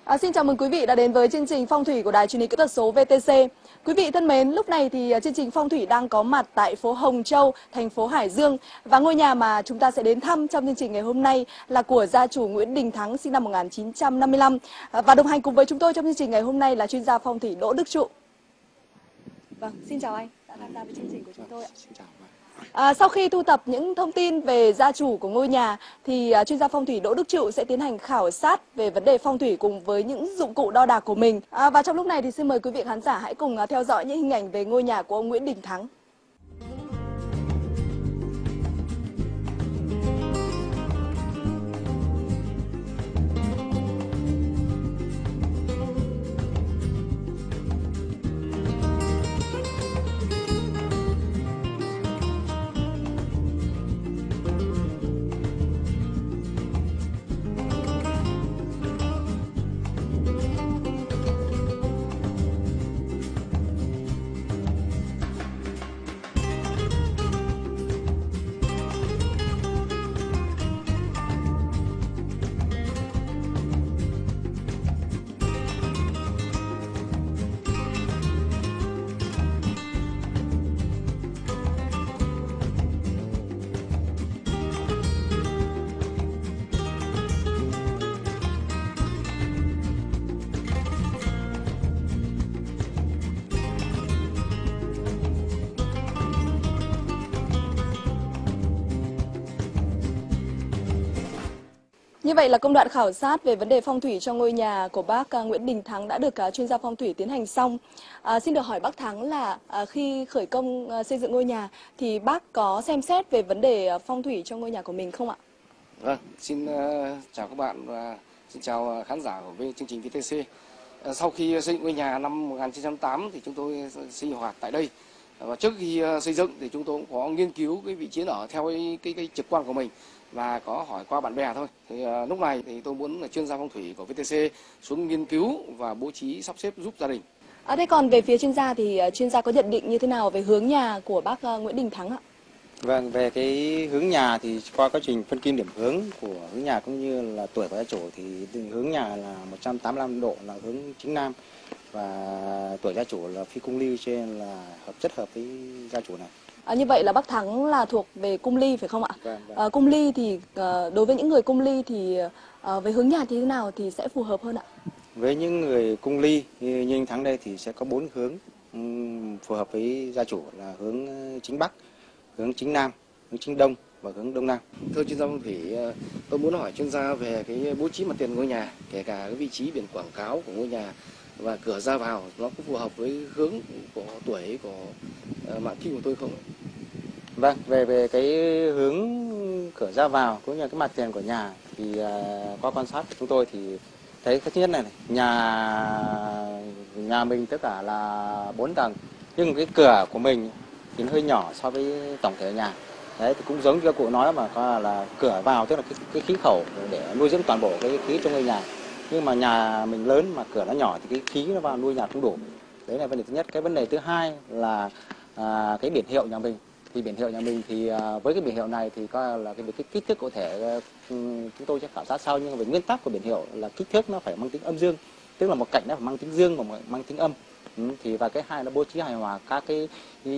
Xin chào mừng quý vị đã đến với chương trình Phong thủy của Đài Truyền hình Kỹ thuật số VTC. Quý vị thân mến, lúc này thì chương trình Phong thủy đang có mặt tại phố Hồng Châu, thành phố Hải Dương. Và ngôi nhà mà chúng ta sẽ đến thăm trong chương trình ngày hôm nay là của gia chủ Nguyễn Đình Thắng, sinh năm 1955. Và đồng hành cùng với chúng tôi trong chương trình ngày hôm nay là chuyên gia phong thủy Đỗ Đức Trụ. Vâng, xin chào anh đã tham gia với chương trình của chúng tôi ạ. Xin chào. Sau khi thu thập những thông tin về gia chủ của ngôi nhà thì chuyên gia phong thủy Đỗ Đức Trụ sẽ tiến hành khảo sát về vấn đề phong thủy cùng với những dụng cụ đo đạc của mình. Và trong lúc này thì xin mời quý vị khán giả hãy cùng theo dõi những hình ảnh về ngôi nhà của ông Nguyễn Đình Thắng. Như vậy là công đoạn khảo sát về vấn đề phong thủy cho ngôi nhà của bác Nguyễn Đình Thắng đã được chuyên gia phong thủy tiến hành xong. Xin được hỏi bác Thắng là khi khởi công xây dựng ngôi nhà thì bác có xem xét về vấn đề phong thủy cho ngôi nhà của mình không ạ? Vâng, xin chào các bạn và xin chào khán giả của chương trình VTC. Sau khi xây dựng ngôi nhà năm 1908 thì chúng tôi sinh hoạt tại đây. Và trước khi xây dựng thì chúng tôi cũng có nghiên cứu cái vị trí ở theo cái trực quan của mình và có hỏi qua bạn bè thôi. Thì lúc này thì tôi muốn là chuyên gia phong thủy của VTC xuống nghiên cứu và bố trí sắp xếp giúp gia đình. Thế còn về phía chuyên gia thì chuyên gia có nhận định như thế nào về hướng nhà của bác Nguyễn Đình Thắng ạ? Vâng, về cái hướng nhà thì qua quá trình phân kim điểm hướng của hướng nhà cũng như là tuổi của gia chủ thì hướng nhà là 185 độ là hướng chính nam và tuổi gia chủ là phi cung ly, cho nên là rất hợp với gia chủ này. Như vậy là bác Thắng là thuộc về cung ly phải không ạ? Vâng. Cung ly thì đối với những người cung ly thì với hướng nhà như thế nào thì sẽ phù hợp hơn ạ? Với những người cung ly như anh Thắng đây thì sẽ có 4 hướng phù hợp với gia chủ là hướng chính bắc, hướng chính nam, hướng chính đông và hướng đông nam. Thưa chuyên gia phong thủy, tôi muốn hỏi chuyên gia về cái bố trí mặt tiền ngôi nhà, kể cả cái vị trí biển quảng cáo của ngôi nhà và cửa ra vào nó có phù hợp với hướng của tuổi của mạng kim của tôi không? Vâng, về cái hướng cửa ra vào cũng như cái mặt tiền của nhà thì qua quan sát của chúng tôi thì thấy cái thứ nhất này, nhà mình tất cả là 4 tầng nhưng cái cửa của mình thì nó hơi nhỏ so với tổng thể nhà. Đấy thì cũng giống như các cụ nói mà coi là cửa vào tức là cái khí khẩu để nuôi dưỡng toàn bộ cái khí trong ngôi nhà. Nhưng mà nhà mình lớn mà cửa nó nhỏ thì cái khí nó vào nuôi nhà không đủ. Đấy là vấn đề thứ nhất. Cái vấn đề thứ hai là cái biển hiệu nhà mình. Thì biển hiệu nhà mình thì với cái biển hiệu này thì coi là cái kích thước cụ thể chúng tôi sẽ khảo sát sau, nhưng mà về nguyên tắc của biển hiệu là kích thước nó phải mang tính âm dương, tức là một cạnh nó phải mang tính dương và một mang tính âm. Thì và cái hai là bố trí hài hòa các cái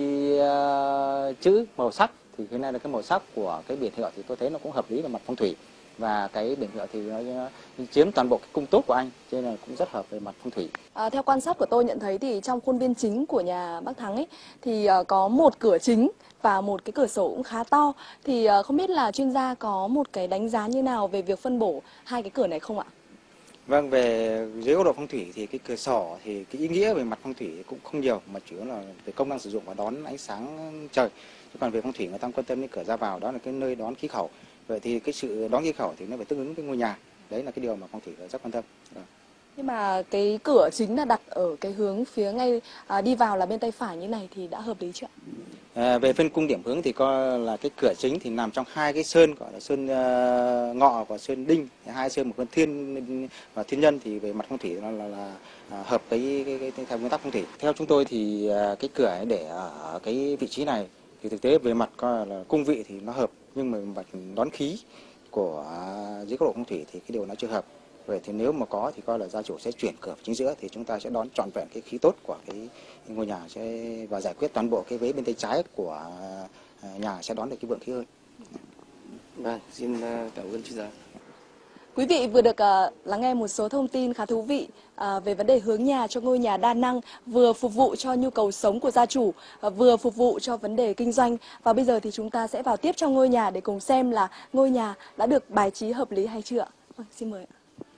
chữ màu sắc. Thì cái này là cái màu sắc của cái biển hiệu thì tôi thấy nó cũng hợp lý về mặt phong thủy, và cái biển hiệu thì nó chiếm toàn bộ cái cung tốt của anh, cho nên là cũng rất hợp về mặt phong thủy. Theo quan sát của tôi nhận thấy thì trong khuôn viên chính của nhà bác Thắng ấy thì có một cửa chính và một cái cửa sổ cũng khá to. Thì không biết là chuyên gia có một cái đánh giá như nào về việc phân bổ hai cái cửa này không ạ? Vâng, về dưới góc độ phong thủy thì cái cửa sổ thì cái ý nghĩa về mặt phong thủy cũng không nhiều, mà chủ yếu là về công năng sử dụng và đón ánh sáng trời. Chứ còn về phong thủy người ta quan tâm đến cửa ra vào, đó là cái nơi đón khí khẩu. Vậy thì cái sự đón khí khẩu thì nó phải tương ứng với ngôi nhà. Đấy là cái điều mà phong thủy rất quan tâm. Nhưng mà cái cửa chính là đặt ở cái hướng phía ngay đi vào là bên tay phải như này thì đã hợp lý chưa ạ? Về phân cung điểm hướng thì coi là cái cửa chính thì nằm trong hai cái sơn, gọi là sơn ngọ và sơn đinh, hai sơn, một con thiên và thiên nhân, thì về mặt phong thủy là hợp với cái theo nguyên tắc phong thủy. Theo chúng tôi thì cái cửa ấy để ở cái vị trí này thì thực tế về mặt coi là cung vị thì nó hợp, nhưng mà mặt đón khí của dưới góc độ phong thủy thì cái điều nó chưa hợp. Vậy thì nếu mà có thì coi là gia chủ sẽ chuyển cửa chính giữa, thì chúng ta sẽ đón trọn vẹn cái khí tốt của cái ngôi nhà và giải quyết toàn bộ cái vế bên tay trái của nhà sẽ đón được cái vượng khí hơn. Vâng, xin cảm ơn chuyên gia. Quý vị vừa được lắng nghe một số thông tin khá thú vị về vấn đề hướng nhà cho ngôi nhà đa năng, vừa phục vụ cho nhu cầu sống của gia chủ, vừa phục vụ cho vấn đề kinh doanh. Và bây giờ thì chúng ta sẽ vào tiếp trong ngôi nhà để cùng xem là ngôi nhà đã được bài trí hợp lý hay chưa. Vâng, xin mời ạ.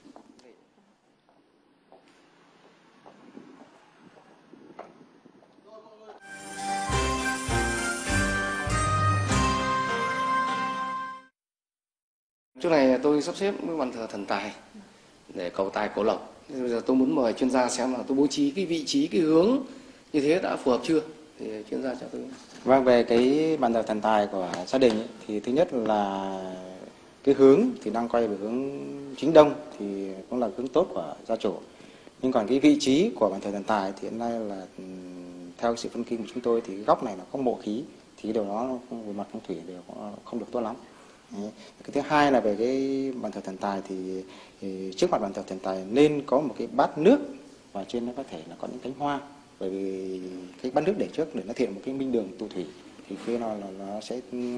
Chỗ này tôi sắp xếp cái bàn thờ thần tài để cầu tài cầu lộc. Bây giờ tôi muốn mời chuyên gia xem là tôi bố trí cái vị trí, cái hướng như thế đã phù hợp chưa, thì chuyên gia cho tôi. Vâng, về cái bàn thờ thần tài của gia đình ấy, thì thứ nhất là cái hướng thì đang quay về hướng chính đông, thì cũng là hướng tốt của gia chủ. Nhưng còn cái vị trí của bàn thờ thần tài thì hiện nay là theo sự phân tích của chúng tôi thì cái góc này là có mộ khí, thì cái điều đó về mặt phong thủy đều không được tốt lắm. Đấy. Cái thứ hai là về cái bàn thờ thần tài thì trước mặt bàn thờ thần tài nên có một cái bát nước, và trên nó có thể là có những cánh hoa, bởi vì cái bát nước để trước để nó thiện một cái minh đường tụ thủy, thì khi nó sẽ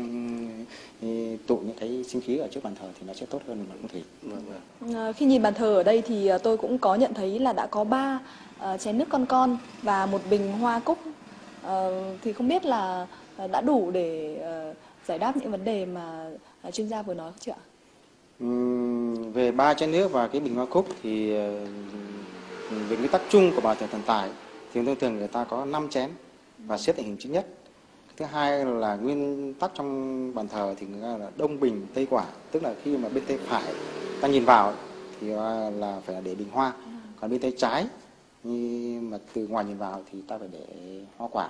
tụ những cái sinh khí ở trước bàn thờ thì nó sẽ tốt hơn về mặt phong thủy. Khi nhìn bàn thờ ở đây thì tôi cũng có nhận thấy là đã có 3 chén nước con và một bình hoa cúc, thì không biết là đã đủ để giải đáp những vấn đề mà chuyên gia vừa nói chưa ạ? Về 3 chén nước và cái bình hoa cúc thì về nguyên tắc chung của bàn thờ thần tài thì thông thường người ta có 5 chén và xếp thành hình chữ nhất. Thứ hai là nguyên tắc trong bàn thờ thì người ta là đông bình tây quả, tức là khi mà bên tay phải ta nhìn vào thì là phải là để bình hoa, còn bên tay trái nhưng mà từ ngoài nhìn vào thì ta phải để hoa quả.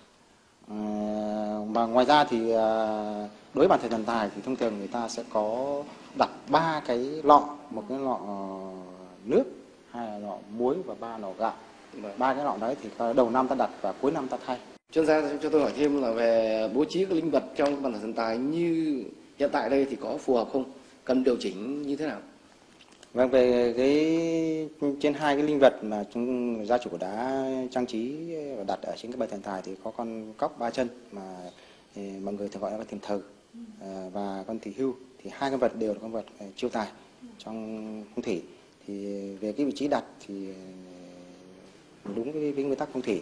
Và ngoài ra thì đối với bàn thờ thần tài thì thông thường người ta sẽ có đặt 3 cái lọ, một cái lọ nước, 2 lọ muối và 3 lọ gạo. 3 cái lọ đấy thì đầu năm ta đặt và cuối năm ta thay. Chuyên gia cho tôi hỏi thêm là về bố trí các linh vật trong bàn thờ thần tài như hiện tại đây thì có phù hợp không? Cần điều chỉnh như thế nào? Vâng, về cái trên 2 cái linh vật mà gia chủ đã trang trí và đặt ở trên cái bàn thần tài thì có con cóc 3 chân mà mọi người thường gọi là con thiềm thờ và con tỳ hưu, thì 2 con vật đều là con vật chiêu tài trong phong thủy. Thì về cái vị trí đặt thì đúng với nguyên tắc phong thủy.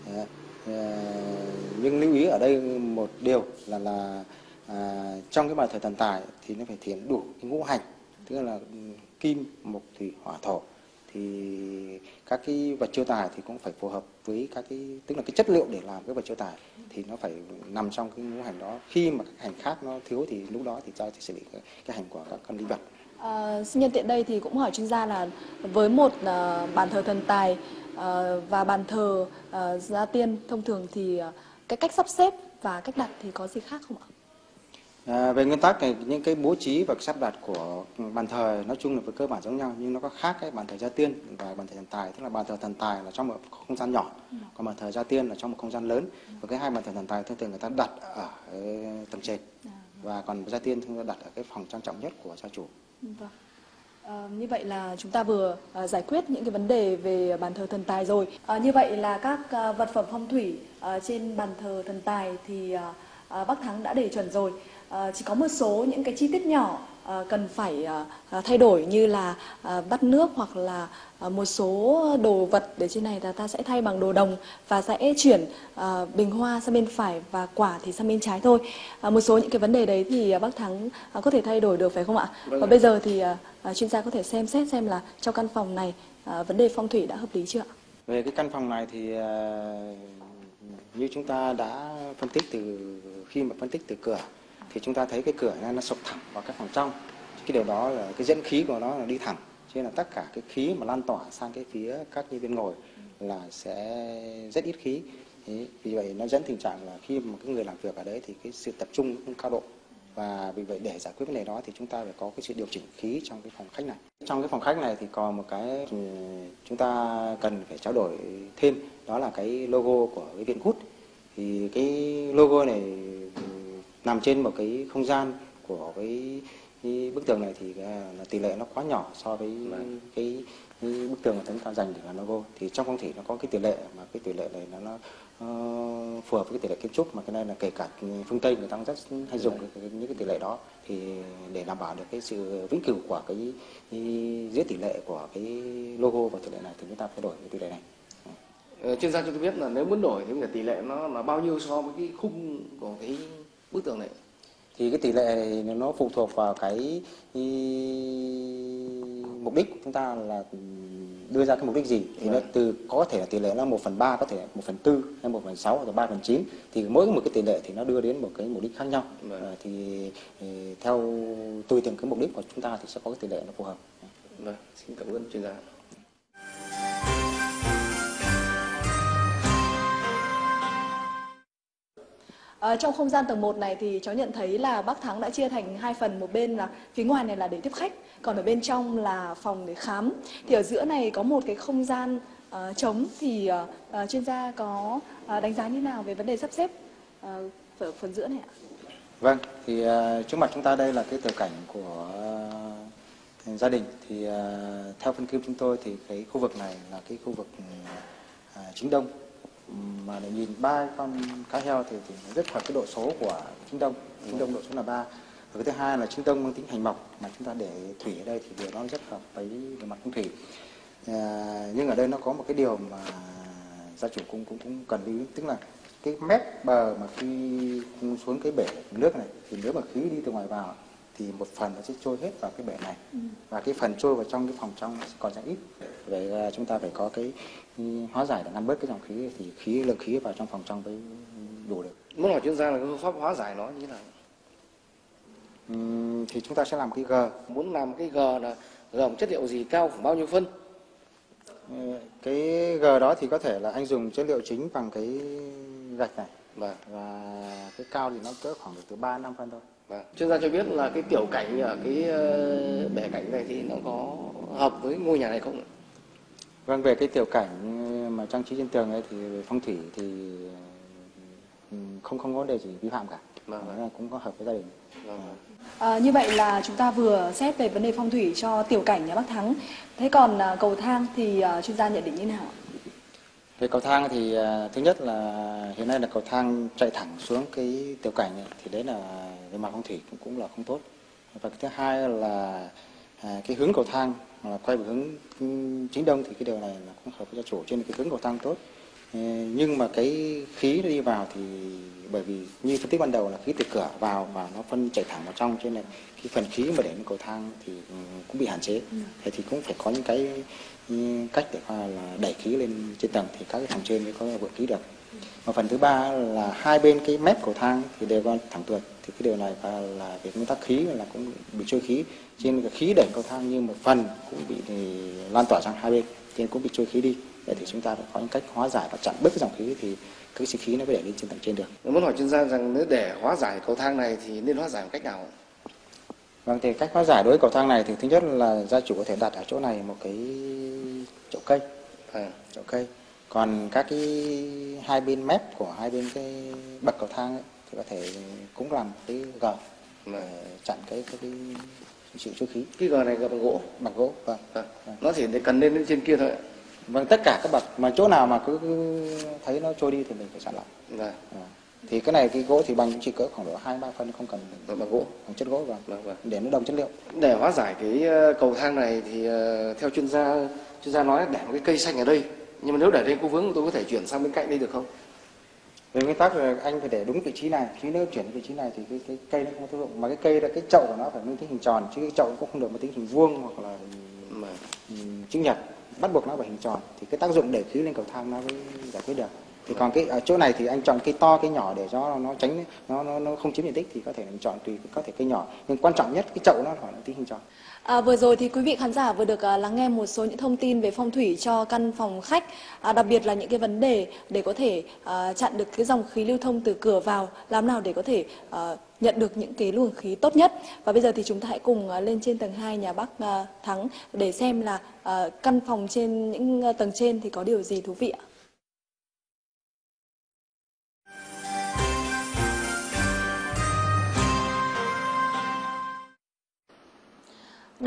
Nhưng lưu ý ở đây một điều là trong cái bàn thờ thần tài thì nó phải thể hiện đủ cái ngũ hành, tức là kim, mộc, thủy, hỏa, thổ, thì các cái vật chiêu tài thì cũng phải phù hợp với các cái, tức là cái chất liệu để làm cái vật chiêu tài thì nó phải nằm trong cái ngũ hành đó. Khi mà các hành khác nó thiếu thì lúc đó thì ta sẽ xử lý cái hành của các con linh vật. Xin nhân tiện đây thì cũng hỏi chuyên gia là với một bàn thờ thần tài và bàn thờ gia tiên thông thường thì cái cách sắp xếp và cách đặt thì có gì khác không ạ? Về nguyên tắc này, những cái bố trí và sắp đặt của bàn thờ nói chung là với cơ bản giống nhau, nhưng nó có khác cái bàn thờ gia tiên và bàn thờ thần tài. Tức là bàn thờ thần tài là trong một không gian nhỏ, còn bàn thờ gia tiên là trong một không gian lớn. Và cái 2 bàn thờ thần tài thường thường người ta đặt ở tầng trệt, và còn gia tiên thường đặt ở cái phòng trang trọng nhất của gia chủ. Vâng. Như vậy là chúng ta vừa giải quyết những cái vấn đề về bàn thờ thần tài rồi. Như vậy là các vật phẩm phong thủy trên bàn thờ thần tài thì bác Thắng đã để chuẩn rồi. Chỉ có một số những cái chi tiết nhỏ cần phải thay đổi, như là bát nước hoặc là một số đồ vật để trên này là ta sẽ thay bằng đồ đồng và sẽ chuyển bình hoa sang bên phải và quả thì sang bên trái thôi. Một số những cái vấn đề đấy thì bác Thắng có thể thay đổi được phải không ạ? Và bây giờ thì chuyên gia có thể xem xét xem là trong căn phòng này vấn đề phong thủy đã hợp lý chưa ạ? Về cái căn phòng này thì như chúng ta đã phân tích khi mà phân tích từ cửa thì chúng ta thấy cái cửa này nó sộc thẳng vào cái phòng trong. Cái điều đó là cái dẫn khí của nó là đi thẳng, cho nên là tất cả cái khí mà lan tỏa sang cái phía các nhân viên ngồi là sẽ rất ít khí. Vì vậy nó dẫn tình trạng là khi mà cái người làm việc ở đấy thì cái sự tập trung không cao độ, và vì vậy để giải quyết vấn đề đó thì chúng ta phải có cái sự điều chỉnh khí trong cái phòng khách này. Trong cái phòng khách này thì còn một cái chúng ta cần phải trao đổi thêm, đó là cái logo của cái viện Gút. Thì cái logo này nằm trên một cái không gian của cái cái bức tường này thì là tỷ lệ nó quá nhỏ so với cái bức tường mà chúng ta dành để làm logo. Thì trong phong thủy nó có cái tỷ lệ, mà cái tỷ lệ này nó phù hợp với cái tỷ lệ kiến trúc, mà cái này là kể cả phương Tây người ta rất hay dùng những cái tỷ lệ đó, thì để đảm bảo được cái sự vĩnh cửu của cái giữa tỷ lệ của cái logo và tỷ lệ này thì chúng ta phải đổi cái tỷ lệ này. Chuyên gia cho tôi biết là nếu muốn đổi thì tỷ lệ nó là bao nhiêu so với cái khung của cái bức tường này? Thì cái tỷ lệ này nó phụ thuộc vào cái mục đích của chúng ta là đưa ra cái mục đích gì. Thì nó có thể là tỷ lệ là 1/3, có thể là 1/4 hay 1/6 hoặc là 3/9. Thì mỗi một cái tỷ lệ thì nó đưa đến một cái mục đích khác nhau. Thì theo tùy từng cái mục đích của chúng ta thì sẽ có cái tỷ lệ nó phù hợp. Vâng, xin cảm ơn chuyên gia. Trong không gian tầng 1 này thì cháu nhận thấy là bác Thắng đã chia thành hai phần, một bên là phía ngoài này là để tiếp khách, còn ở bên trong là phòng để khám. Thì ở giữa này có một cái không gian trống, thì chuyên gia có đánh giá như nào về vấn đề sắp xếp ở phần giữa này ạ? Vâng, thì trước mặt chúng ta đây là cái tiểu cảnh của gia đình. Thì theo phân kim chúng tôi thì cái khu vực này là cái khu vực chính đông, mà để nhìn ba con cá heo thì nó rất hợp cái độ số của chính đông. Chính đông độ số là 3. Và cái thứ hai là chính đông mang tính hành mộc, mà chúng ta để thủy ở đây thì điều nó rất hợp với mặt phong thủy. Nhưng ở đây nó có một cái điều mà gia chủ cũng cần lưu ý, tức là cái mép bờ mà khi xuống cái bể nước này thì nếu mà khí đi từ ngoài vào thì một phần nó sẽ trôi hết vào cái bể này, và cái phần trôi vào trong cái phòng trong nó sẽ còn rất ít. Vậy chúng ta phải có cái hóa giải để ngăn bớt cái dòng khí, thì lượng khí vào trong phòng trong mới đủ được. Muốn hỏi chuyên gia là cái phương pháp hóa giải nó như thế nào? Thì chúng ta sẽ làm cái G. Muốn làm cái G là gồm chất liệu gì, cao khoảng bao nhiêu phân? Cái G đó thì có thể là anh dùng chất liệu chính bằng cái gạch này, và cái cao thì nó cỡ khoảng được từ 3-5 phân thôi. Chuyên gia cho biết là cái tiểu cảnh ở cái bể cảnh này thì nó có hợp với ngôi nhà này không? Vâng, về cái tiểu cảnh mà trang trí trên tường ấy thì phong thủy thì không có vấn đề gì vi phạm cả. Cũng có hợp với gia đình. Như vậy là chúng ta vừa xét về vấn đề phong thủy cho tiểu cảnh nhà bác Thắng. Thế còn cầu thang thì chuyên gia nhận định như nào? Về cầu thang thì thứ nhất là hiện nay là cầu thang chạy thẳng xuống cái tiểu cảnh này, thì đấy là về mặt phong thủy cũng là không tốt. Và cái thứ hai là cái hướng cầu thang là quay về hướng chính đông, thì cái điều này là cũng hợp với gia chủ, trên cái hướng cầu thang tốt. Nhưng mà cái khí nó đi vào thì bởi vì như phân tích ban đầu là khí từ cửa vào và nó phân chạy thẳng vào trong, cho nên là cái phần khí mà để lên cầu thang thì cũng bị hạn chế. Thế thì cũng phải có những cái cách để là đẩy khí lên trên tầng thì các cái phòng trên mới có vượt khí được. Và phần thứ ba là hai bên cái mép cầu thang thì đều có thẳng tuột, thì cái điều này là về nguyên tắc khí là cũng bị trôi khí, trên cái khí đẩy cầu thang như một phần cũng bị lan tỏa sang hai bên, trên cũng bị trôi khí đi. Vậy thì chúng ta phải có những cách hóa giải và chặn bớt cái dòng khí thì cái sinh khí nó mới đẩy lên trên tầng trên được. Muốn hỏi chuyên gia rằng nếu để hóa giải cầu thang này thì nên hóa giải một cách nào? Vâng, thì cách hóa giải đối với cầu thang này thì thứ nhất là gia chủ có thể đặt ở chỗ này một cái chậu cây. Chậu cây. Còn các cái hai bên mép của hai bên cái bậc cầu thang ấy, thì có thể cũng làm cái gờ để chặn cái sự trôi khí. Cái gờ này gờ bằng gỗ. Bằng gỗ, vâng. Nó chỉ cần lên trên kia thôi. Vâng, tất cả các bậc mà chỗ nào mà cứ thấy nó trôi đi thì mình phải chặn lại. Thì cái này cái gỗ thì bằng chỉ cỡ khoảng độ 2-3 phân, không cần bằng gỗ, bằng chất gỗ, để nó đồng chất liệu. Để hóa giải cái cầu thang này thì theo chuyên gia nói để một cái cây xanh ở đây, nhưng mà nếu để đây có vướng tôi có thể chuyển sang bên cạnh đây được không? Về nguyên tắc là anh phải để đúng vị trí này, chứ nếu chuyển vị trí này thì cái cây nó không có tác dụng, mà cái cây là cái chậu của nó phải mang tính hình tròn, chứ cái chậu cũng không được mang tính hình vuông hoặc là chữ nhật, bắt buộc nó phải hình tròn thì cái tác dụng để khí lên cầu thang nó mới giải quyết được. Thì còn cái ở chỗ này thì anh chọn cây to cây nhỏ để cho nó tránh nó không chiếm diện tích, thì có thể mình chọn tùy, có thể cây nhỏ, nhưng quan trọng nhất cái chậu nó phải là tính hình tròn. Vừa rồi thì quý vị khán giả vừa được lắng nghe một số những thông tin về phong thủy cho căn phòng khách, đặc biệt là những cái vấn đề để có thể chặn được cái dòng khí lưu thông từ cửa vào, làm nào để có thể nhận được những cái luồng khí tốt nhất. Và bây giờ thì chúng ta hãy cùng lên trên tầng 2 nhà bác Thắng để xem là căn phòng trên những tầng trên thì có điều gì thú vị ạ.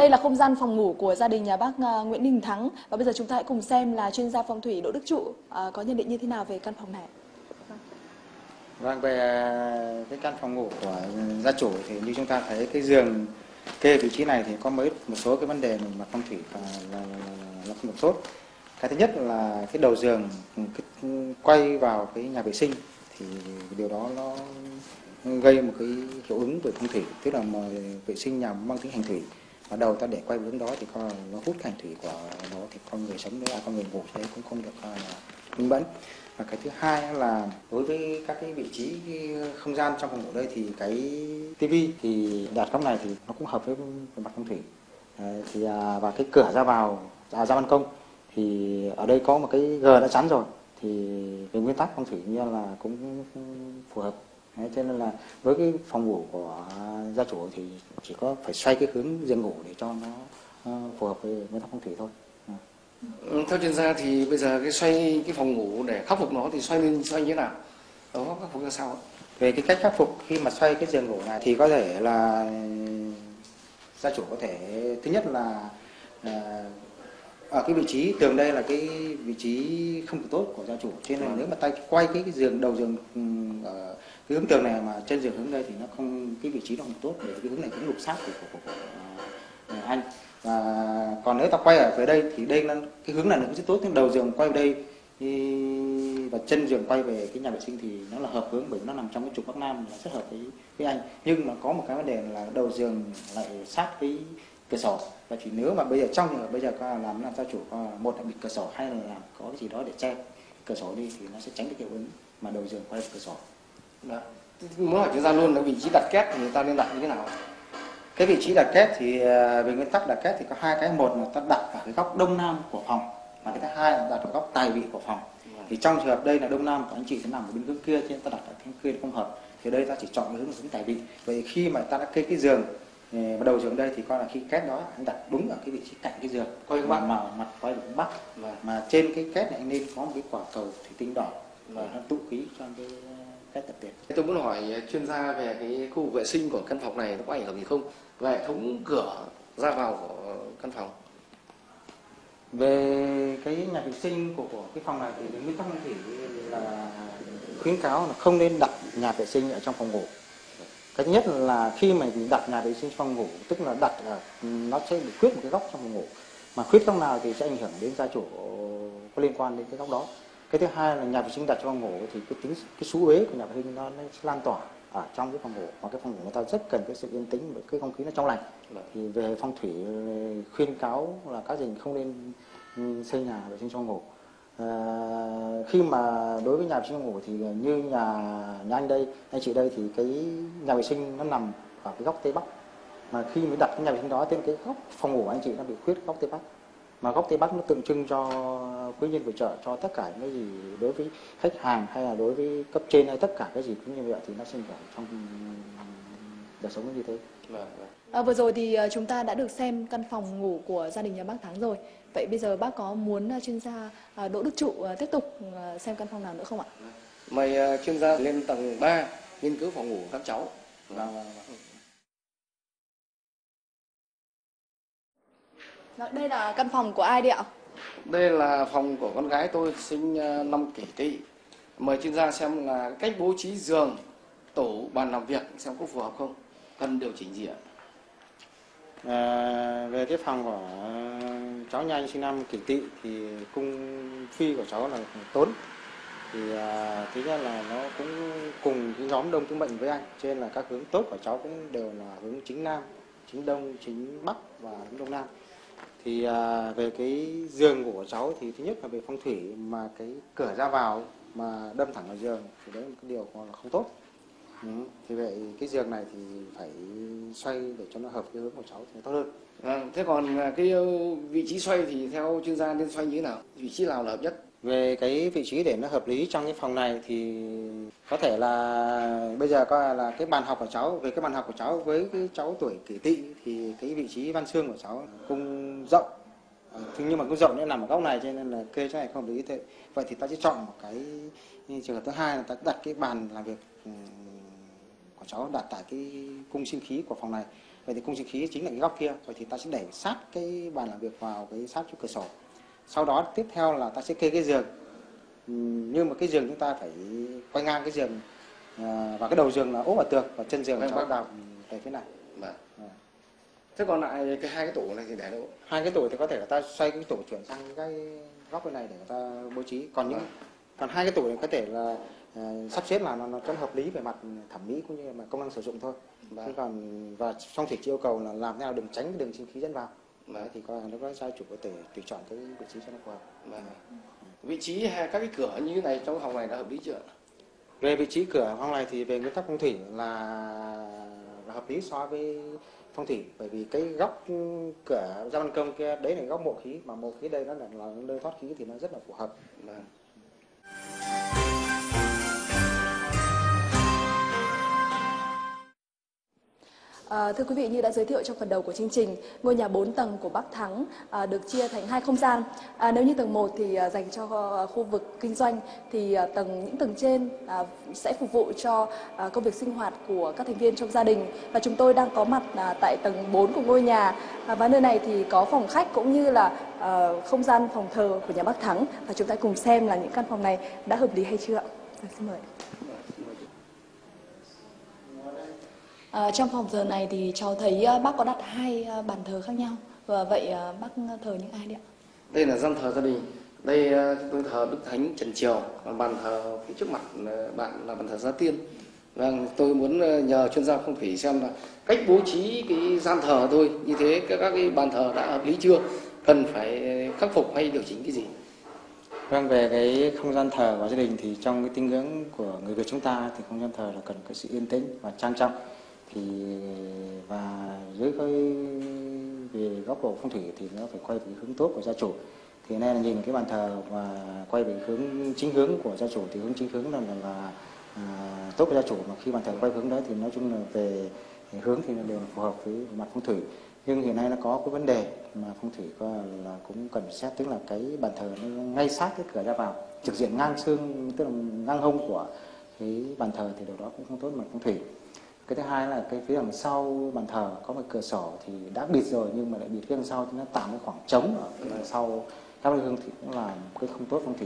Đây là không gian phòng ngủ của gia đình nhà bác Nguyễn Đình Thắng, và bây giờ chúng ta hãy cùng xem là chuyên gia phong thủy Đỗ Đức Trụ có nhận định như thế nào về căn phòng này. Vâng, về cái căn phòng ngủ của gia chủ thì như chúng ta thấy cái giường kê vị trí này thì có một số cái vấn đề mà phong thủy là không được tốt. Cái thứ nhất là cái đầu giường quay vào cái nhà vệ sinh thì điều đó nó gây một cái hiệu ứng về phong thủy, tức là vệ sinh nhà mang tính hành thủy và đầu ta để quay hướng đó thì nó hút hành thủy của nó thì con người sống đấy, con người ngủ đấy cũng không được minh mẫn. Và cái thứ hai là đối với các cái vị trí không gian trong phòng ngủ đây thì cái tivi thì đặt góc này thì nó cũng hợp với mặt phong thủy. Và cái cửa ra vào ra ban công thì ở đây có một cái G đã chắn rồi thì về nguyên tắc phong thủy như là cũng phù hợp. Đấy, cho nên là với cái phòng ngủ của gia chủ thì chỉ có phải xoay cái hướng giường ngủ để cho nó phù hợp với nguyên tắc phong thủy thôi. Theo chuyên gia thì bây giờ cái xoay cái phòng ngủ để khắc phục nó thì xoay như thế nào? Đó, khắc phục ra sao? Về cái cách khắc phục khi mà xoay cái giường ngủ này thì có thể là gia chủ có thể thứ nhất là ở cái vị trí tường đây là cái vị trí không được tốt của gia chủ, cho nên là nếu mà tay quay cái giường đầu giường ở cái hướng tường này mà chân giường hướng đây thì nó không, cái vị trí nó không tốt, bởi cái hướng này cũng lục sát của anh. Và còn nếu ta quay ở phía đây thì đây là cái hướng này nó cũng rất tốt, nhưng đầu giường quay vào đây và chân giường quay về cái nhà vệ sinh thì nó là hợp hướng, bởi vì nó nằm trong cái trục Bắc Nam là rất hợp với anh. Nhưng mà có một cái vấn đề là đầu giường lại sát với cửa sổ, và chỉ nếu mà bây giờ bây giờ làm gia chủ một là bịt cửa sổ hay là làm có cái gì đó để che cửa sổ đi thì nó sẽ tránh cái hiệu ứng mà đầu giường quay cửa sổ. Đó. Muốn hỏi chuyên gia luôn là vị trí đặt két thì người ta nên đặt như thế nào? Cái vị trí đặt két thì về nguyên tắc đặt két thì có hai cái, một là ta đặt ở cái góc đông nam của phòng, và cái thứ hai là đặt ở góc tài vị của phòng. Thì trong trường hợp đây là đông nam của anh chị sẽ nằm ở bên hướng kia, cho nên ta đặt ở hướng kia không hợp, thì đây ta chỉ chọn cái hướng tài vị. Vậy khi mà ta đã kê cái giường và đầu giường đây thì coi là khi két đó anh đặt đúng ở cái vị trí cạnh cái giường, quay hướng bắc, mặt quay hướng bắc, mà trên cái két này anh nên có một cái quả cầu thủy tinh đỏ và nó tụ khí trong cái két đặc biệt. Tôi muốn hỏi chuyên gia về cái khu vệ sinh của căn phòng này nó có ảnh hưởng gì không? Về hệ thống cửa ra vào của căn phòng. Về cái nhà vệ sinh của cái phòng này thì nguyên tắc phong thủy là khuyến cáo là không nên đặt nhà vệ sinh ở trong phòng ngủ. Cái thứ nhất là khi mà mình đặt nhà vệ sinh phòng ngủ, tức là đặt nó sẽ bị khuyết một cái góc trong phòng ngủ, mà khuyết góc nào thì sẽ ảnh hưởng đến gia chủ có liên quan đến cái góc đó. Cái thứ hai là nhà vệ sinh đặt trong phòng ngủ thì cái xú uế của nhà vệ sinh nó sẽ lan tỏa ở trong cái phòng ngủ, và cái phòng ngủ người ta rất cần cái sự yên tĩnh và cái không khí nó trong lành. Thì về phong thủy khuyên cáo là các gia đình không nên xây nhà vệ sinh trong ngủ. Khi mà đối với nhà vệ sinh phòng ngủ thì như nhà anh đây, anh chị đây thì cái nhà vệ sinh nó nằm ở cái góc tây bắc, mà khi mới đặt cái nhà vệ sinh đó trên cái góc phòng ngủ của anh chị nó bị khuyết góc tây bắc, mà góc tây bắc nó tượng trưng cho quý nhân phù trợ cho tất cả những cái gì đối với khách hàng hay là đối với cấp trên hay tất cả cái gì cũng như vậy thì nó sinh ra trong đời sống như thế. Vừa rồi thì chúng ta đã được xem căn phòng ngủ của gia đình nhà bác Thắng rồi. Vậy bây giờ bác có muốn chuyên gia Đỗ Đức Trụ tiếp tục xem căn phòng nào nữa không ạ? Mời chuyên gia lên tầng 3 nghiên cứu phòng ngủ các cháu. Đây là căn phòng của ai đấy ạ? Đây là phòng của con gái tôi, sinh năm Kỷ Tỵ. Mời chuyên gia xem là cách bố trí giường, tủ, bàn làm việc xem có phù hợp không, cần điều chỉnh gì ạ? Về cái phòng của cháu nhà anh sinh năm Kỷ Tỵ thì cung phi của cháu là Tốn, thì thứ nhất là nó cũng cùng cái nhóm đông tướng mệnh với anh, cho nên là các hướng tốt của cháu cũng đều là hướng chính nam, chính đông, chính bắc và hướng đông nam. Thì về cái giường của cháu thì thứ nhất là về phong thủy mà cái cửa ra vào mà đâm thẳng vào giường thì đấy là một cái điều không tốt. Thì vậy cái giường này thì phải xoay để cho nó hợp cái hướng của cháu thì tốt hơn. Thế còn cái vị trí xoay thì theo chuyên gia nên xoay như thế nào? Vị trí nào là hợp nhất? Về cái vị trí để nó hợp lý trong cái phòng này thì có thể là bây giờ coi là cái bàn học của cháu, về cái bàn học của cháu với cái cháu tuổi Kỷ Tỵ thì cái vị trí văn xương của cháu cung rộng, nhưng mà cung rộng nó nằm ở góc này cho nên là kê cho này không lý thế. Vậy thì ta sẽ chọn một cái trường hợp thứ hai là ta đặt cái bàn làm việc của cháu đặt tại cái cung sinh khí của phòng này Vậy thì cung chính khí chính là cái góc kia. Vậy thì ta sẽ đẩy sát cái bàn làm việc vào cái sát chỗ cửa sổ. Sau đó tiếp theo là ta sẽ kê cái giường. Nhưng mà cái giường chúng ta phải quay ngang cái giường và cái đầu giường là ốp vào tường và chân giường cho vào về phía này. Thế còn lại hai cái tủ này thì để đâu? Hai cái tủ thì có thể là ta xoay cái tủ chuyển sang cái góc bên này để người ta bố trí. Còn hai cái tủ này có thể là sắp xếp là nó cho hợp lý về mặt thẩm mỹ cũng như là công năng sử dụng thôi. Và phong thủy chỉ yêu cầu là làm thế nào đừng tránh cái đường sinh khí dẫn vào. Thì coi nó có gia chủ có thể tùy chọn cái vị trí cho nó phù hợp. Vị trí hay các cái cửa như thế này trong phòng này đã hợp lý chưa? Về vị trí cửa phòng này thì về nguyên tắc phong thủy là hợp lý so với phong thủy, bởi vì cái góc cửa ra ban công kia đấy là góc mộ khí, mà mộ khí đây nó là nơi thoát khí thì nó rất là phù hợp. Thưa quý vị, như đã giới thiệu trong phần đầu của chương trình, ngôi nhà 4 tầng của Bắc Thắng được chia thành 2 không gian. Nếu như tầng 1 thì dành cho khu vực kinh doanh, thì những tầng trên sẽ phục vụ cho công việc sinh hoạt của các thành viên trong gia đình. Và chúng tôi đang có mặt tại tầng 4 của ngôi nhà, và nơi này thì có phòng khách cũng như là không gian phòng thờ của nhà Bắc Thắng. Và chúng ta cùng xem là những căn phòng này đã hợp lý hay chưa. Xin mời. Trong phòng thờ này thì cháu thấy bác có đặt 2 bàn thờ khác nhau. Và vậy bác thờ những ai đấy ạ? Đây là gian thờ gia đình. Đây chúng tôi thờ Đức Thánh Trần Triều. Còn bàn thờ phía trước mặt bạn là bàn thờ Gia Tiên. Vâng, tôi muốn nhờ chuyên gia phong thủy xem là cách bố trí cái gian thờ thôi, như thế các cái bàn thờ đã hợp lý chưa? Cần phải khắc phục hay điều chỉnh cái gì? Vâng, về cái không gian thờ của gia đình thì trong cái tín ngưỡng của người Việt chúng ta thì không gian thờ là cần có sự yên tĩnh và trang trọng. Và dưới cái về góc độ phong thủy thì nó phải quay về hướng tốt của gia chủ. Thì nên là nhìn cái bàn thờ và quay về hướng chính hướng của gia chủ thì hướng chính hướng là tốt của gia chủ, mà khi bàn thờ quay hướng đó thì nói chung là về hướng thì đều phù hợp với mặt phong thủy. Nhưng hiện nay nó có cái vấn đề mà phong thủy là cũng cần xét, tức là cái bàn thờ nó ngay sát cái cửa ra vào, trực diện ngang xương, tức là ngang hông của cái bàn thờ thì điều đó cũng không tốt mặt phong thủy. Cái thứ hai là cái phía đằng sau bàn thờ có một cửa sổ thì đã bịt rồi nhưng mà lại bịt phía đằng sau thì nó tạo một khoảng trống ở phía đằng sau các hương thì cũng là cái không tốt phong thủy.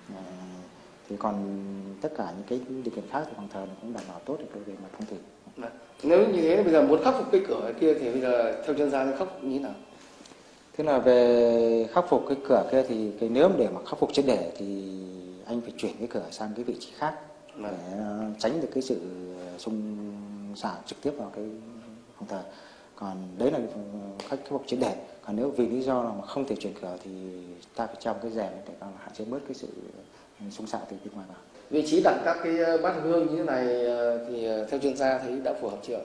Thì còn tất cả những cái điều kiện khác thì bàn thờ nó cũng đảm bảo tốt được về mặt phong thủy. Nếu như thế bây giờ muốn khắc phục cái cửa kia thì bây giờ theo chuyên gia thì khắc phục như thế nào? Thế là về khắc phục cái cửa kia thì nếu để mà khắc phục triệt để thì anh phải chuyển cái cửa sang cái vị trí khác để tránh được cái sự xung xả trực tiếp vào cái phòng thờ. Còn đấy là khắc phục triệt để. Còn nếu vì lý do là mà không thể chuyển cửa thì ta phải treo cái rèm để hạn chế bớt cái sự xung xạ từ bên ngoài vào. Vị trí đặt các cái bát hương như thế này thì theo chuyên gia thấy đã phù hợp chưa?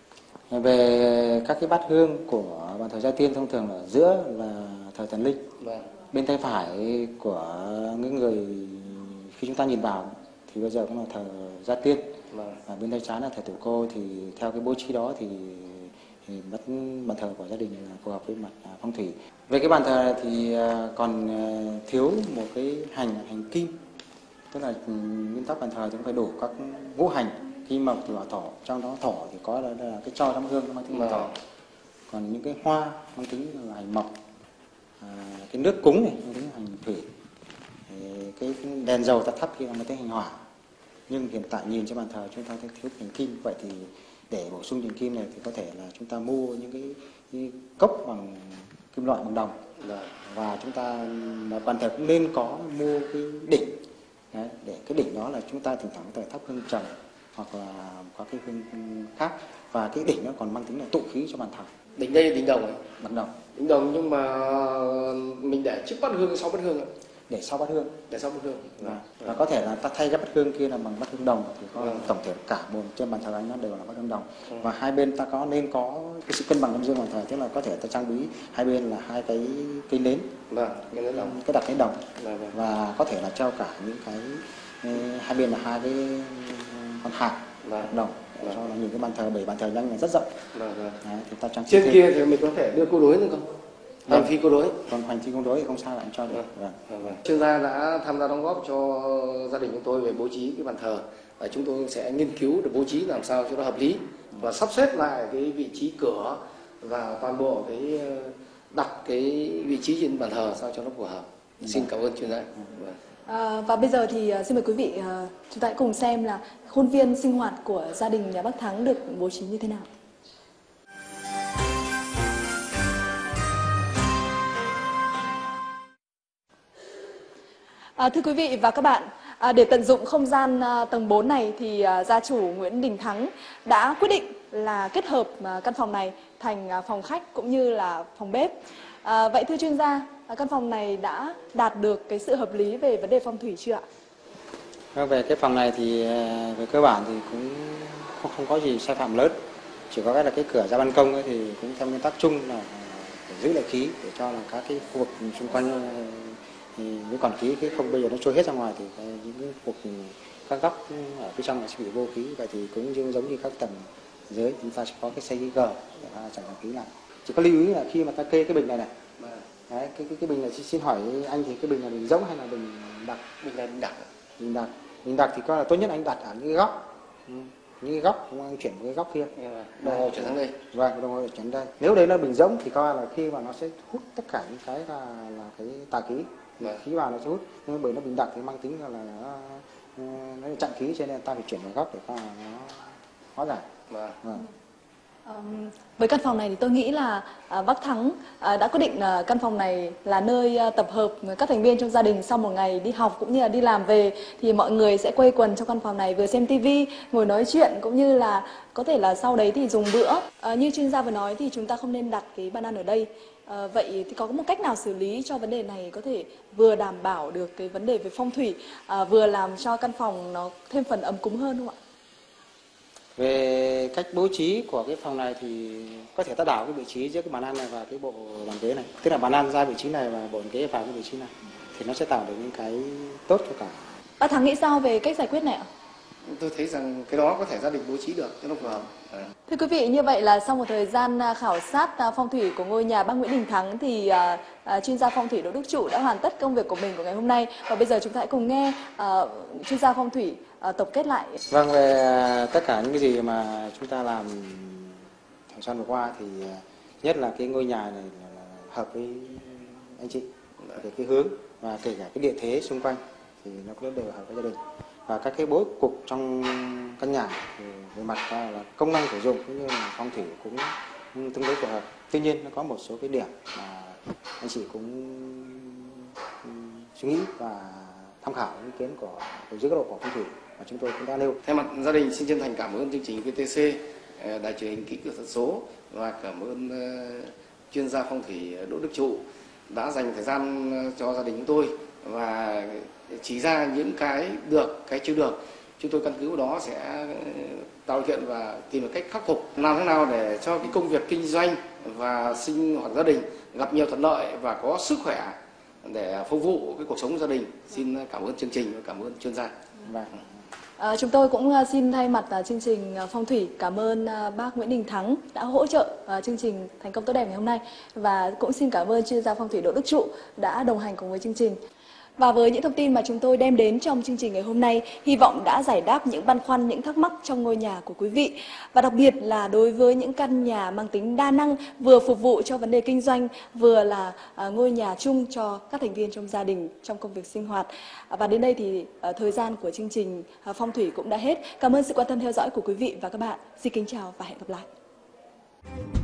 Về các cái bát hương của bàn thờ Gia Tiên thông thường là giữa là thờ thần linh. Bên tay phải của những người khi chúng ta nhìn vào thì bây giờ cũng là thờ Gia Tiên. Và bên tay trái là thờ Tổ Cô, thì theo cái bố trí đó thì bàn thờ của gia đình là phù hợp với mặt phong thủy. Về cái bàn thờ này thì còn thiếu một cái hành kim, tức là nguyên tắc bàn thờ thì cũng phải đủ các ngũ hành, kim mộc thủy hỏa thổ, trong đó thổ thì có là cái tro đám hương mang tính thổ, còn những cái hoa mang tính là hành mộc, cái nước cúng này mang tính hành thủy, cái đèn dầu ta thắp kia mang tính hành hỏa. Nhưng hiện tại nhìn trên bàn thờ chúng ta thấy thiếu hành kim, vậy thì để bổ sung hành kim này thì có thể là chúng ta mua những cái cốc bằng kim loại bằng đồng. Và chúng ta bàn thờ cũng nên có mua cái đỉnh. Đấy, để cái đỉnh đó là chúng ta thỉnh thoảng có thể thắp hương trầm hoặc là có cái hương khác, và cái đỉnh nó còn mang tính là tụ khí cho bàn thờ. Đỉnh đây là đỉnh đồng ấy. Bằng đồng. Đỉnh đồng nhưng mà mình để trước bát hương sau bát hương ạ? Để sau bát hương. Để sau bát hương. Và có thể là ta thay cái bát hương kia là bằng bát hương đồng thì có tổng thể cả một trên bàn thờ anh nó đều là bát hương đồng. Và hai bên ta nên có cái sự cân bằng âm dương bàn thờ, tức là có thể ta trang bị hai bên là hai cái cây nến. Cái đặt nến đồng. Và có thể là treo cả những cái hai bên là hai cái con hạt đồng để cho là nhìn cái bàn thờ, bởi bàn thờ nhanh là rất rộng. Thì ta trang trên kia thì mình có thể đưa cô đối nữa không? Hành phi cô đối. Còn hành phi cô đối thì không sao, bạn cho được. Chuyên gia đã tham gia đóng góp cho gia đình chúng tôi về bố trí cái bàn thờ, và chúng tôi sẽ nghiên cứu để bố trí làm sao cho nó hợp lý và sắp xếp lại cái vị trí cửa và toàn bộ cái đặt cái vị trí trên bàn thờ sao cho nó phù hợp. Xin cảm ơn chuyên gia. Và bây giờ thì xin mời quý vị chúng ta hãy cùng xem là khuôn viên sinh hoạt của gia đình nhà bác Thắng được bố trí như thế nào. Thưa quý vị và các bạn, để tận dụng không gian tầng 4 này thì gia chủ Nguyễn Đình Thắng đã quyết định là kết hợp căn phòng này thành phòng khách cũng như là phòng bếp. Vậy thưa chuyên gia, căn phòng này đã đạt được cái sự hợp lý về vấn đề phong thủy chưa ạ? Về cái phòng này thì về cơ bản thì cũng không có gì sai phạm lớn, chỉ có cái là cái cửa ra ban công ấy thì cũng theo nguyên tắc chung là phải giữ lại khí để cho là các cái khu vực xung quanh thì nếu còn khí cái không bây giờ nó trôi hết ra ngoài thì những cái khu vực các góc ở phía trong là sẽ bị vô khí, vậy thì cũng giống như các tầng dưới chúng ta sẽ có cái xây cái gờ để ta chẳng khí lại. Chỉ có lưu ý là khi mà ta kê cái bình này này, đấy, cái bình này xin hỏi anh thì cái bình là bình rỗng hay là bình đặc? Bình này bình đặc. Bình đặc thì có là tốt nhất anh đặt ở những cái góc, những cái góc không anh chuyển một cái góc kia. Đồng hồ chuyển sang đây. Vâng, đồng hồ chuyển đây. Nếu đấy là bình rỗng thì coi là khi mà nó sẽ hút tất cả những cái là cái tà khí, khí vào nó sẽ hút. Nhưng bởi nó bình đặc thì mang tính là nó chặn khí, cho nên ta phải chuyển vào góc để coi là nó hóa giải. Với căn phòng này thì tôi nghĩ là bác Thắng đã quyết định căn phòng này là nơi tập hợp các thành viên trong gia đình sau một ngày đi học cũng như là đi làm về, thì mọi người sẽ quây quần trong căn phòng này vừa xem tivi, ngồi nói chuyện cũng như là có thể là sau đấy thì dùng bữa. Như chuyên gia vừa nói thì chúng ta không nên đặt cái bàn ăn ở đây. Vậy thì có một cách nào xử lý cho vấn đề này có thể vừa đảm bảo được cái vấn đề về phong thủy, vừa làm cho căn phòng nó thêm phần ấm cúng hơn không ạ? Về cách bố trí của cái phòng này thì có thể ta đảo cái vị trí giữa cái bàn ăn này và cái bộ bàn ghế này, tức là bàn ăn ra vị trí này và bộ bàn ghế vào cái vị trí này thì nó sẽ tạo được những cái tốt cho cả. Bác Thắng nghĩ sao về cách giải quyết này ạ? Tôi thấy rằng cái đó có thể gia đình bố trí được cho nó phù hợp. Thưa quý vị, như vậy là sau một thời gian khảo sát phong thủy của ngôi nhà bác Nguyễn Đình Thắng thì chuyên gia phong thủy Đỗ Đức Trụ đã hoàn tất công việc của mình của ngày hôm nay. Và bây giờ chúng ta hãy cùng nghe chuyên gia phong thủy tổng kết lại. Vâng, về tất cả những cái gì mà chúng ta làm thời gian vừa qua thì nhất là cái ngôi nhà này là hợp với anh chị về cái hướng và kể cả cái địa thế xung quanh thì nó cũng đều hợp với gia đình. Và các cái bố cục trong căn nhà thì về mặt là công năng sử dụng cũng như là phong thủy cũng tương đối phù hợp. Tuy nhiên nó có một số cái điểm mà anh chị cũng suy nghĩ và tham khảo ý kiến của dưới góc độ của phong thủy mà chúng tôi cũng đã nêu. Thay mặt gia đình xin chân thành cảm ơn chương trình VTC, đài truyền hình Ký Cựu Thật Số và cảm ơn chuyên gia phong thủy Đỗ Đức Trụ đã dành thời gian cho gia đình chúng tôi và chỉ ra những cái được, cái chưa được. Chúng tôi căn cứ vào đó sẽ tạo điều kiện và tìm một cách khắc phục làm thế nào để cho cái công việc kinh doanh và sinh hoạt gia đình gặp nhiều thuận lợi và có sức khỏe để phục vụ cái cuộc sống gia đình. Xin cảm ơn chương trình và cảm ơn chuyên gia. Chúng tôi cũng xin thay mặt chương trình phong thủy cảm ơn bác Nguyễn Đình Thắng đã hỗ trợ chương trình thành công tốt đẹp ngày hôm nay, và cũng xin cảm ơn chuyên gia phong thủy Đỗ Đức Trụ đã đồng hành cùng với chương trình. Và với những thông tin mà chúng tôi đem đến trong chương trình ngày hôm nay, hy vọng đã giải đáp những băn khoăn, những thắc mắc trong ngôi nhà của quý vị. Và đặc biệt là đối với những căn nhà mang tính đa năng, vừa phục vụ cho vấn đề kinh doanh, vừa là ngôi nhà chung cho các thành viên trong gia đình trong công việc sinh hoạt. Và đến đây thì thời gian của chương trình phong thủy cũng đã hết. Cảm ơn sự quan tâm theo dõi của quý vị và các bạn. Xin kính chào và hẹn gặp lại.